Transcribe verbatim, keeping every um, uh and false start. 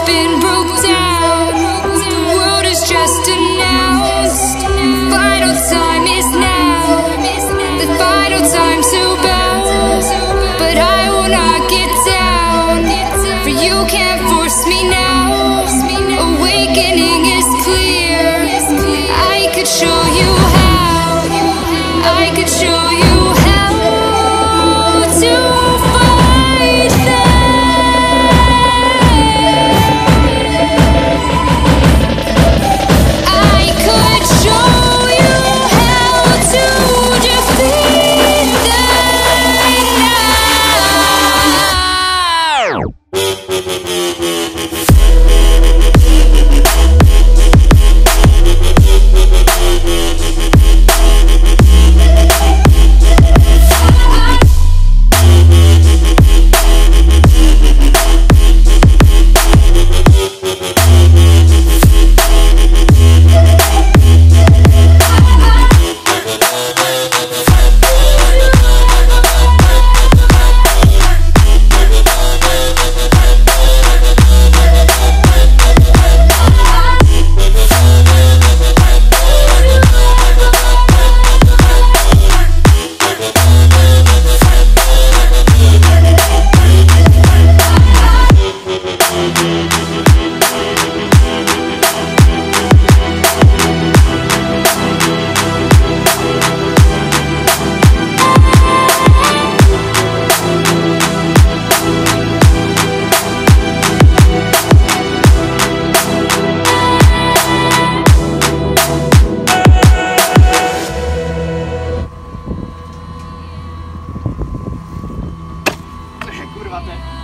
been broke down. The world is just announced. Final time is now. The final time to bounce. But I will not get down, for you can't force me now. Awakening is clear. I could show you how. I could show you how to fight them. I could show you how to defeat them Kurwa te.